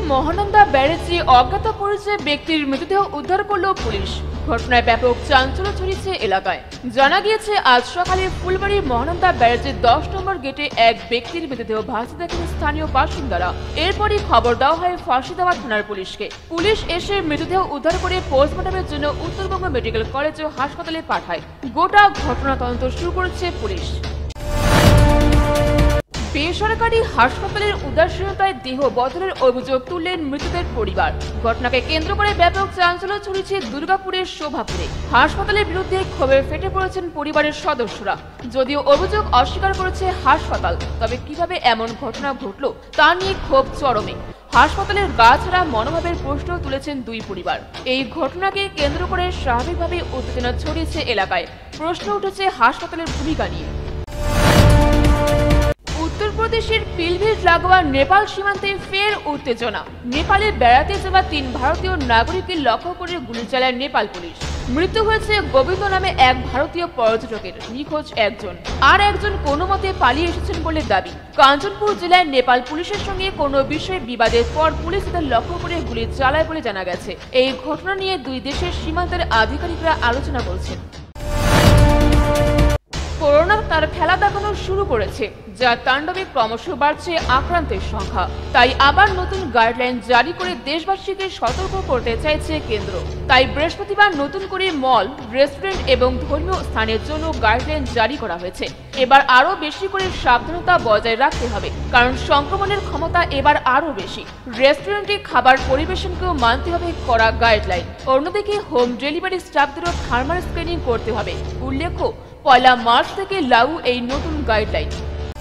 মহানন্দা ব্যারেজে অজ্ঞাত পরিচয় ব্যক্তির মৃতদেহ উদ্ধার করল পুলিশ। ঘটনায় ব্যাপক চাঞ্চল্য ছড়িয়েছে এলাকায়। জানা গিয়েছে, আজ সকালে ফুলবাড়ির মহানন্দা ব্যারেজের 10 নম্বর গেটে এক ব্যক্তির মৃতদেহ ভাসতে দেখেন স্থানীয় বাসিন্দারা। এরপরই খবর দেওয়া হয় ফাঁসিদেওয়া থানার পুলিশকে। পুলিশ এসে মৃতদেহ উদ্ধার করে পোস্টমর্টমের জন্য উত্তরবঙ্গ মেডিকেল কলেজ ও হাসপাতালে পাঠায়। গোটা ঘটনা তদন্ত শুরু করেছে পুলিশ। বেসরকারি হাসপাতালের উদাসীনতায় দেহ বদলের অভিযোগ তুললেন মৃতদের পরিবার। ঘটনাকে কেন্দ্র করে ব্যাপক চাঞ্চল্য ছড়িয়েছে দুর্গাপুরের শোভাপুরে। হাসপাতালের বিরুদ্ধে ক্ষোভে ফেটে পড়েছেন পরিবারের সদস্যরা। যদিও অভিযোগ অস্বীকার করেছে হাসপাতাল, তবে কিভাবে এমন ঘটনা ঘটল তা নিয়ে ক্ষোভ চরমে। হাসপাতালের গা ছাড়া মনোভাবের প্রশ্ন তুলেছেন দুই পরিবার। এই ঘটনাকে কেন্দ্র করে স্বাভাবিকভাবে উত্তেজনা ছড়িয়েছে এলাকায়। প্রশ্ন উঠেছে হাসপাতালের ভূমিকা নিয়ে। উত্তরপ্রদেশের পিলভিট লাগোয়া নেপাল সীমান্তে ফের উত্তেজনা। নেপালে বেড়াতে যাওয়া 3 ভারতীয় নাগরিককে লক্ষ্য করে গুলি চালায় নেপাল পুলিশ। মৃত্যু হয়েছে গোবিন্দ নামে এক ভারতীয় পর্যটকের, নিখোঁজ একজন, আর একজন কোনো মতে পালিয়ে এসেছেন বলে দাবি। কাঞ্চনপুর জেলায় নেপাল পুলিশের সঙ্গে কোনো বিষয়ে বিবাদের পর পুলিশ তাদের লক্ষ্য করে গুলি চালায় বলে জানা গেছে। এই ঘটনা নিয়ে দুই দেশের সীমান্তের আধিকারিকরা আলোচনা করছেন। করোনা তার খেলা দেখানো শুরু করেছে, যার তাণ্ডবে ক্রমশ বাড়ছে আক্রান্তের সংখ্যা। তাই আবার নতুন গাইডলাইন জারি করে দেশবাসীকে সতর্ক করতে চাইছে কেন্দ্র। তাই বৃহস্পতিবার নতুন করে মল, রেস্টুরেন্ট এবং ধর্মীয় স্থানের জন্য গাইডলাইন জারি করা হয়েছে। এবার আরও বেশি করে সাবধানতা বজায় রাখতে হবে, কারণ সংক্রমণের ক্ষমতা এবার আরও বেশি। রেস্টুরেন্টে খাবার পরিবেশনকেও মানতে হবে কড়া গাইডলাইন। অন্যদিকে হোম ডেলিভারি স্টাফদেরও থার্মাল স্ক্রিনিং করতে হবে। উল্লেখ্য, 1 মার্চ থেকে লাগু এই নতুন গাইডলাইন।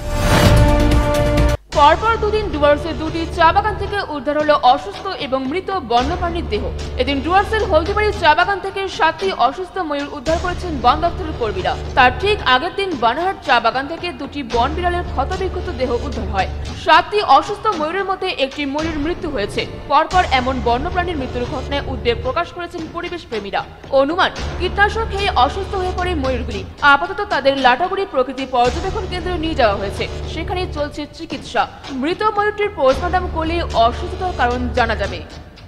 পরপর দুদিন ডুয়ার্সের 2টি চা বাগান থেকে উদ্ধার হলো অসুস্থ এবং মৃত বন্যপ্রাণীর দেহ। এদিন ডুয়ার্সের হলদিবাড়ি চা বাগান থেকে 7টি অসুস্থ ময়ূর উদ্ধার করেছেন বন দপ্তরের কর্মীরা। তার ঠিক আগের দিন বানারহাট চা বাগান থেকে 2টি বন বিড়ালের ক্ষতবিক্ষত দেহ উদ্ধার হয়। 7টি অসুস্থ ময়ূরের মধ্যে একটি ময়ূরের মৃত্যু হয়েছে। পরপর এমন বন্যপ্রাণীর মৃত্যুর ঘটনায় উদ্বেগ প্রকাশ করেছেন পরিবেশ প্রেমীরা। অনুমান, কীটনাশক খেয়ে অসুস্থ হয়ে পড়ে ময়ূরগুলি। আপাতত তাদের লাটাগুড়ি প্রকৃতি পর্যবেক্ষণ কেন্দ্রে নিয়ে যাওয়া হয়েছে, সেখানে চলছে চিকিৎসা। মৃত ময়ূরটির পোস্টমর্টম করলে অসুস্থতার কারণ জানা যাবে।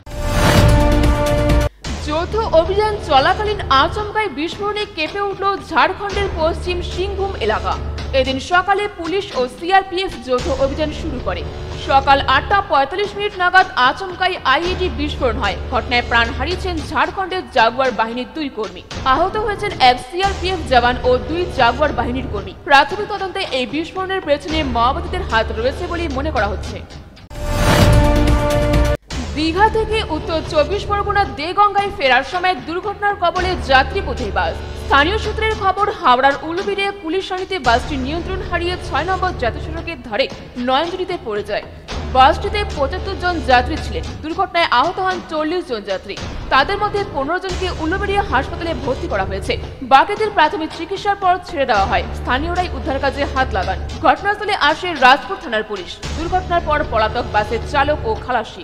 যৌথ অভিযান চলাকালীন আচমকাই বিস্ফোরণে কেঁপে উঠল ঝাড়খণ্ডের পশ্চিম সিংভূম এলাকা। এদিন সকালে পুলিশ ও সিআরপিএফ যৌথ অভিযান শুরু করে। সকাল 8টা 45 মিনিট নাগাদ আচমকাই আইইডি বিস্ফোরণ হয়। ঘটনায় প্রাণ হারিয়েছেন ঝাড়খণ্ডের জাগুয়ার বাহিনীর 2 কর্মী। আহত হয়েছেন এক সিআরপিএফ জওয়ান ও 2 জাগুয়ার বাহিনীর কর্মী। প্রাথমিক তদন্তে এই বিস্ফোরণের পেছনে মাওবাদীদের হাত রয়েছে বলে মনে করা হচ্ছে। দীঘা থেকে উত্তর 24 পরগনার দেগঙ্গায় ফেরার সময় দুর্ঘটনার কবলে যাত্রীবোঝাই বাস। স্থানীয় সূত্রের খবর, হাওড়ার উলুবিরে পুলিশ সারিতে বাসটি নিয়ন্ত্রণ হারিয়ে 6 নম্বর জাতীয় সড়কের ধারে নয়নজুড়িতে পড়ে যায়। বাসটিতে 75 জন যাত্রী ছিলেন। দুর্ঘটনায় আহত হন 40 জন যাত্রী। তাদের মধ্যে 15 জনকে উলুবেড়িয়া হাসপাতালে ভর্তি করা হয়েছে। বাকিদের প্রাথমিক চিকিৎসার পর ছেড়ে দেওয়া হয়। স্থানীয়রাই উদ্ধার কাজে হাত লাগান। ঘটনাস্থলে আসে রাজপুর থানার পুলিশ। দুর্ঘটনার পর পলাতক বাসের চালক ও খালাসি।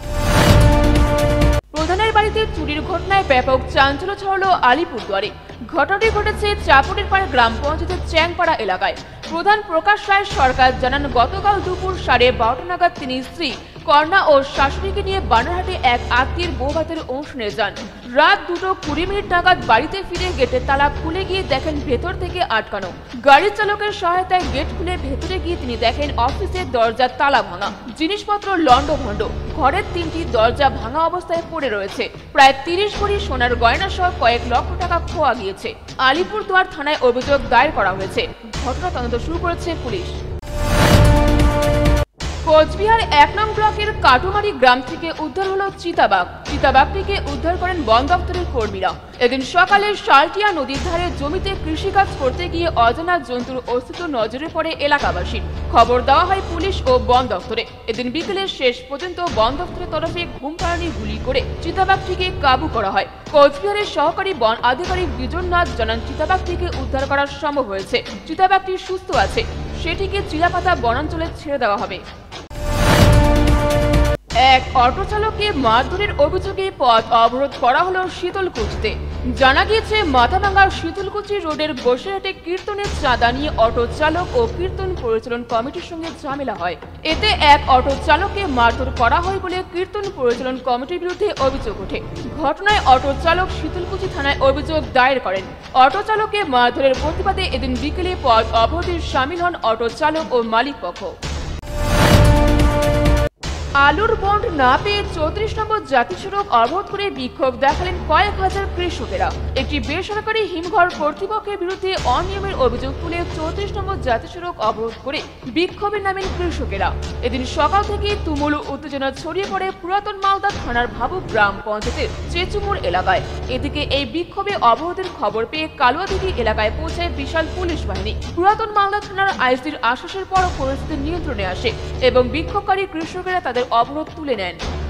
প্রধানের বাড়িতে চুরির ঘটনায় ব্যাপক চাঞ্চল্য ছড়ালো আলিপুরদুয়ারে। ঘটনাটি ঘটেছে চাপুরের পাড় গ্রাম পঞ্চায়েতের চ্যাংপাড়া এলাকায়। প্রধান প্রকাশ রায় সরকার জানান, গতকাল দুপুর 12:30 নাগাদ তিনি স্ত্রী, কন্যা ও শাশুড়িকে নিয়ে বানারহাটে এক আত্মীয়ের বৌভাতের অনুষ্ঠানে যান। রাত 2:20 নাগাদ বাড়িতে ফিরে গেটের তালা খুলে গিয়ে দেখেন ভেতর থেকে আটকানো। গাড়ির চালকের সহায়তায় গেট খুলে ভেতরে গিয়ে তিনি দেখেন অফিসের দরজার তালা ভাঙা, জিনিসপত্র লণ্ডভণ্ড। ঘরের 3টি দরজা ভাঙা অবস্থায় পড়ে রয়েছে। প্রায় 30 ভরি সোনার গয়না সহ কয়েক লক্ষ টাকা খোয়া গিয়েছে। আলিপুরদুয়ার থানায় অভিযোগ দায়ের করা হয়েছে। ঘটনা তদন্ত শুরু করেছে পুলিশ। কোচবিহার 1 নং ব্লকের কাটুমারি গ্রাম থেকে উদ্ধার হলো চিতাবাঘ। চিতাবাঘটিকে উদ্ধার করেন বন দপ্তরের কর্মীরা। এদিন সকালে শালটিয়া নদীর ধারে জমিতে কৃষিকাজ করতে গিয়ে অজানা জন্তুর অস্তিত্ব নজরে পড়ে এলাকাবাসীর। খবর দেওয়া হয় পুলিশ ও বন দপ্তরে। এদিন বিকেলে শেষ পর্যন্ত বন দপ্তরের তরফে ঘুমপাড়ানি গুলি করে চিতাবাঘটিকে কাবু করা হয়। কোচবিহারের সহকারী বন আধিকারিক বিজন নাথ জানান, চিতাবাঘটিকে উদ্ধার করা সম্ভব হয়েছে। চিতাবাঘটি সুস্থ আছে, সেটিকে চিলাপাতা বনাঞ্চলে ছেড়ে দেওয়া হবে। এক অটো চালককে মারধরের অভিযোগে পথ অবরোধ করা হলো শীতলকুচিতে। জানা গিয়েছে মাথাভাঙ্গা শীতলকুচি রোডের গোসাইহাটে কীর্তনের চাঁদা নিয়ে অটো চালক ও কীর্তন পরিচালন কমিটির সঙ্গে ঝামেলা হয়। এতে এক অটো চালককে মারধর করা হয় বলে কীর্তন পরিচালন কমিটির বিরুদ্ধে অভিযোগ ওঠে। ঘটনায় অটো চালক শীতলকুচি থানায় অভিযোগ দায়ের করেন। অটো চালককে মারধরের প্রতিবাদে এদিন বিকেলে পথ অবরোধে সামিল হন অটো চালক ও মালিক পক্ষ। আলুর বন্ড না পেয়ে 34 নম্বর জাতীয় সড়ক অবরোধ করে বিক্ষোভ দেখালেন কয়েক হাজার কৃষকেরা। একটি বেসরকারি হিমঘর কর্তৃপক্ষের বিরুদ্ধে অনিয়মের অভিযোগ তুলে 34 নম্বর জাতীয় সড়ক অবরোধ করে বিক্ষোভে নামেন কৃষকেরা। এদিন সকাল থেকে তুমুল উত্তেজনা ছড়িয়ে পড়ে পুরাতন মালদা থানার ভাবুক গ্রাম পঞ্চায়েতের চেচুমোড় এলাকায়। এদিকে এই বিক্ষোভে অবরোধের খবর পেয়ে কালুয়াদিঘি এলাকায় পৌঁছায় বিশাল পুলিশ বাহিনী। পুরাতন মালদা থানার আইসির আশ্বাসের পর পরিস্থিতি নিয়ন্ত্রণে আসে এবং বিক্ষোভকারী কৃষকেরা তাদের অবরোধ তুলে নেন।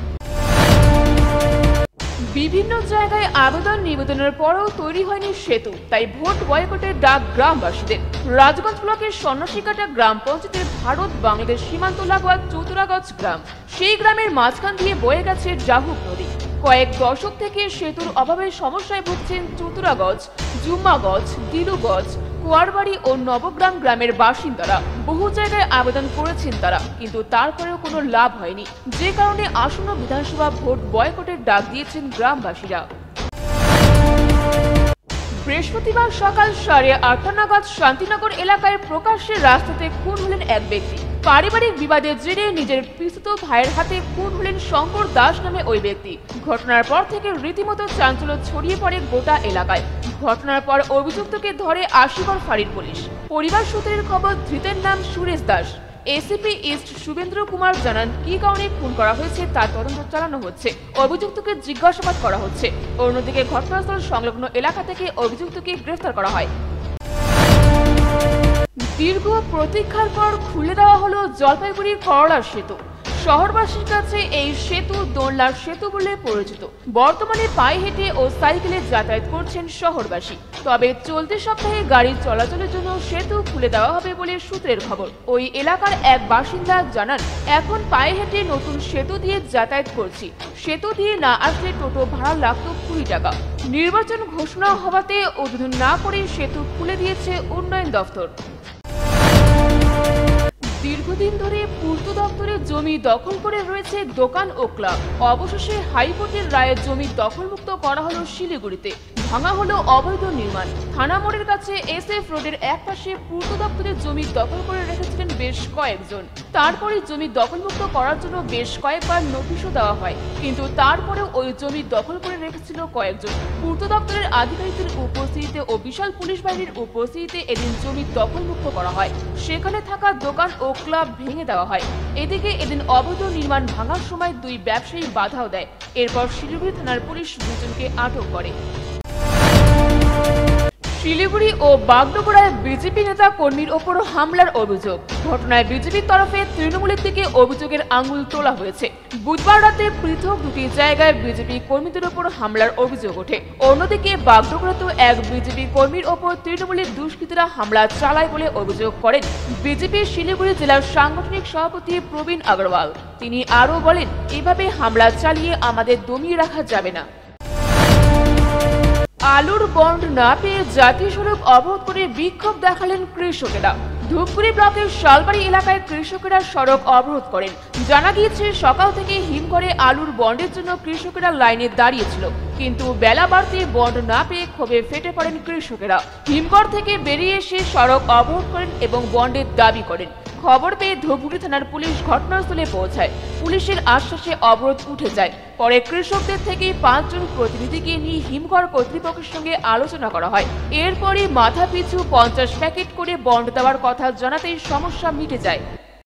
বিভিন্ন জায়গায় আবেদন নিবেদনের পরেও তৈরি হয়নি সেতু, তাই ভোট বয়কটের ডাক গ্রামবাসীদের। রাজগঞ্জ ব্লকের সন্ন্যাসীকাটা গ্রাম পঞ্চায়েতের ভারত বাংলাদেশ সীমান্ত লাগোয়া চতুরাগঞ্জ গ্রাম। সেই গ্রামের মাঝখান দিয়ে বয়ে গেছে জাহুক নদী। কয়েক দশক থেকে সেতুর অভাবে সমস্যায় ভুগছেন চতুরাগঞ্জ, জুম্মাগঞ্জ, দিলুগঞ্জ, কুয়ারবাড়ি ও নবগ্রাম গ্রামের বাসিন্দারা। বহু জায়গায় আবেদন করেছেন তারা, কিন্তু তারপরেও কোনো লাভ হয়নি, যে কারণে আসন্ন বিধানসভা ভোট বয়কটের ডাক দিয়েছেন গ্রামবাসীরা। বৃহস্পতিবার সকাল 8:30 নাগাদ শান্তিনগর এলাকায় প্রকাশ্যে রাস্তাতে খুন হলেন এক ব্যক্তি। পারিবারিক বিবাদের জেরে নিজের পিসতুতো ভাইয়ের হাতে খুন হলেন শঙ্কর দাস নামে ওই ব্যক্তি। ঘটনার পর থেকে রীতিমতো চাঞ্চল্য ছড়িয়ে পড়ে গোটা এলাকায়। ঘটনার পর অভিযুক্তকে ধরে আশিগড় ফাঁড়ির পুলিশ। পরিবার সূত্রের খবর, ধৃতের নাম সুরেশ দাস। এসিপি ইস্ট শুভেন্দ্র কুমার জানান, কি কারণে খুন করা হয়েছে তার তদন্ত চালানো হচ্ছে। অভিযুক্তকে জিজ্ঞাসাবাদ করা হচ্ছে। অন্যদিকে ঘটনাস্থল সংলগ্ন এলাকা থেকে অভিযুক্তকে গ্রেফতার করা হয়। দীর্ঘ প্রতীক্ষার পর খুলে দেওয়া হলো জলপাইগুড়ি করলা সেতু। শহরবাসীর কাছে এই সেতু দোলনার সেতু বলে পরিচিত। বর্তমানে পায়ে হেঁটে ও সাইকেলে যাতায়াত করছেন শহরবাসী। তবে চলতি সপ্তাহে গাড়ি চলাচলের জন্য সেতু খুলে দেওয়া হবে বলে সূত্রের খবর। ওই এলাকার এক বাসিন্দা জানান, এখন পায়ে হেঁটে নতুন সেতু দিয়ে যাতায়াত করছি। সেতু দিয়ে না আসলে টোটো ভাড়া লাগতো 20 টাকা। নির্বাচন ঘোষণা হওয়াতে উদ্বোধন না করে সেতু খুলে দিয়েছে উন্নয়ন দফতর। দীর্ঘদিন ধরে পূর্ত দপ্তরের জমি দখল করে রয়েছে দোকান ও ক্লাব। অবশেষে হাইকোর্টের রায়ে জমি দখলমুক্ত করা হলো শিলিগুড়িতে। ভাঙা হলো অবৈধ নির্মাণ। থানা মোড়ের কাছে SF রোডের একপাশে পূর্ত দপ্তরের জমি দখল করে রেখেছিলেন বেশ কয়েকজন। তারপরে জমি দখলমুক্ত করার জন্য বেশ কয়েকবার নোটিশও দেওয়া হয়, কিন্তু তারপরেও ওই জমি দখল করে রেখেছিল কয়েকজন। পূর্ত দপ্তরের আধিকারিকদের উপস্থিতিতে ও বিশাল পুলিশ বাহিনীর উপস্থিতিতে এদিন জমি দখলমুক্ত করা হয়। সেখানে থাকা দোকান ও ক্লাব ভেঙে দেওয়া হয়। এদিকে এদিন অবৈধ নির্মাণ ভাঙার সময় 2 ব্যবসায়ী বাধাও দেয়। এরপর শিলিগুড়ি থানার পুলিশ 2 জনকে আটক করে। শিলিগুড়ি ও বাগডোগরায় বিজেপি নেতা কর্মীর ওপর হামলার অভিযোগ। ঘটনায় বিজেপির তরফে তৃণমূলের দিকে অভিযোগের আঙুল তোলা হয়েছে। বুধবার রাতে পৃথক 2টি জায়গায় বিজেপি কর্মীদের ওপর হামলার অভিযোগ ওঠে। অন্যদিকে বাগডোগরাতেও এক বিজেপি কর্মীর ওপর তৃণমূলের দুষ্কৃতীরা হামলা চালায় বলে অভিযোগ করেন বিজেপি শিলিগুড়ি জেলার সাংগঠনিক সভাপতি প্রবীণ আগরওয়াল। তিনি আরও বলেন, এভাবে হামলা চালিয়ে আমাদের দমিয়ে রাখা যাবে না। আলুর বন্ড না পেয়ে জাতীয় সড়ক অবরোধ করে বিক্ষোভ দেখালেন কৃষকেরা। ধূপগুড়ি ব্লকের শালবাড়ি এলাকায় কৃষকেরা সড়ক অবরোধ করেন। জানা গিয়েছে, সকাল থেকে হিমঘরে আলুর বন্ডের জন্য কৃষকেরা লাইনে দাঁড়িয়েছিল, কিন্তু বেলা বাড়তে বন্ড না পেয়ে ক্ষোভে ফেটে পড়েন কৃষকেরা। হিমঘর থেকে বেরিয়ে এসে সড়ক অবরোধ করেন এবং বন্ডের দাবি করেন। খবর পেয়ে ধূপগুড়ি থানার পুলিশ ঘটনাস্থলে পৌঁছায়। পুলিশের আশ্বাসে অবরোধ উঠে যায়। পরে কৃষকদের থেকে 5 জন প্রতিনিধিকে নিয়ে হিমঘর কর্তৃপক্ষের সঙ্গে আলোচনা করা হয়। এরপরই মাথা পিছু 50 প্যাকেট করে বন্ড দেওয়ার কথা জানাতেই সমস্যা মিটে যায়।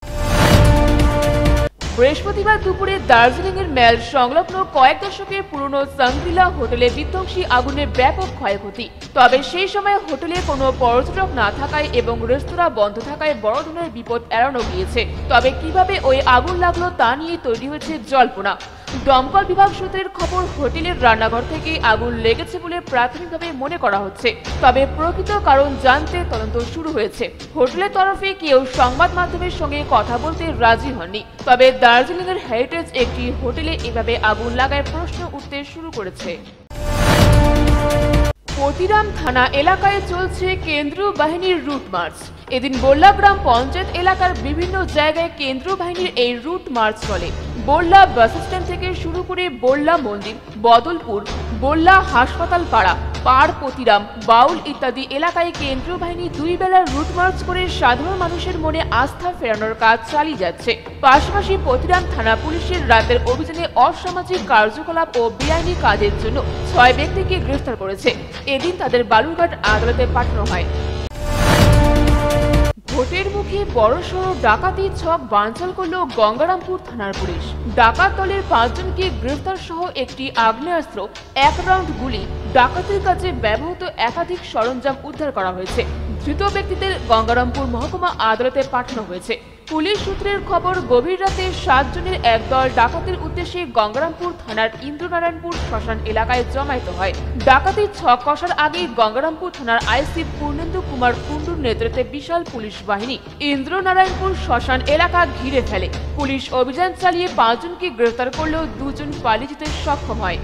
বৃহস্পতিবার দুপুরে দার্জিলিংয়ের মেল সংলগ্ন কয়েক দশকের পুরনো সাংগ্রিলা হোটেলে বিধ্বংসী আগুনের ব্যাপক ক্ষয়ক্ষতি। তবে সেই সময় হোটেলে কোনো পর্যটক না থাকায় এবং রেস্তোরাঁ বন্ধ থাকায় বড় ধরনের বিপদ এড়ানো গিয়েছে। তবে কিভাবে ওই আগুন লাগলো তা নিয়ে তৈরি হয়েছে জল্পনা। দমকল বিভাগ সূত্রের খবর, হোটেলের রান্নাঘর থেকে আগুন লেগেছে বলে প্রাথমিকভাবে মনে করা হচ্ছে। তবে প্রকৃত কারণ জানতে তদন্ত শুরু হয়েছে। হোটেলের তরফে কেউ সংবাদ মাধ্যমের সঙ্গে কথা বলতে রাজি হননি। তবে দার্জিলিংয়ের হেরিটেজ একটি হোটেলে এভাবে আগুন লাগায় প্রশ্ন উঠতে শুরু করেছে। পতিরাম থানা এলাকায় চলছে কেন্দ্রীয় বাহিনীর রুট মার্চ। এদিন বোল্লা গ্রাম পঞ্চায়েত এলাকার বিভিন্ন জায়গায় কেন্দ্রীয় বাহিনীর এই রুট মার্চ চলে। বোল্লা বাস স্ট্যান্ড থেকে শুরু করে বোল্লা মন্দির, বদলপুর, বোল্লা হাসপাতাল পাড়া, পাড়, পতিরাম, বাউল ইত্যাদি এলাকায় কেন্দ্রীয় বাহিনী দুই বেলার রুট মার্চ করে সাধারণ মানুষের মনে আস্থা ফেরানোর কাজ চালিয়ে যাচ্ছে। পাশাপাশি পতিরাম থানা পুলিশের রাতের অভিযানে অসামাজিক কার্যকলাপ ও বেআইনি কাজের জন্য 6 ব্যক্তিকে গ্রেফতার করেছে। এদিন তাদের বালুরঘাট আদালতে পাঠানো হয়। ভোটের মুখে বড়সড় ডাকাতি ছক বানচাল করল গঙ্গারামপুর থানার পুলিশ। ডাকাত দলের 5 জনকে গ্রেফতার সহ একটি আগ্নেয়াস্ত্র, 1 রাউন্ড গুলি, ডাকাতির কাজে ব্যবহৃত একাধিক সরঞ্জাম উদ্ধার করা হয়েছে। ধৃত ব্যক্তিদের গঙ্গারামপুর মহকুমা আদালতে পাঠানো হয়েছে। পুলিশ সূত্রের খবর, গভীর রাতে 7 জনের একদল ডাকাতির উদ্দেশ্যে গঙ্গারামপুর থানার ইন্দ্রনারায়ণপুর শ্মশান এলাকায় জমায়েত হয়। ডাকাতির ছক কষার আগেই গঙ্গারামপুর থানার আইসি পূর্ণেন্দু কুমার কুণ্ডুর নেতৃত্বে বিশাল পুলিশ বাহিনী ইন্দ্রনারায়ণপুর শ্মশান এলাকা ঘিরে ফেলে। পুলিশ অভিযান চালিয়ে 5 জনকে গ্রেফতার করলেও 2 জন পালিয়ে যেতে সক্ষম হয়।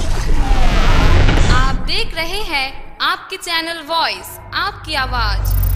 देख रहे हैं आपके चैनल वॉइस, आपकी आवाज।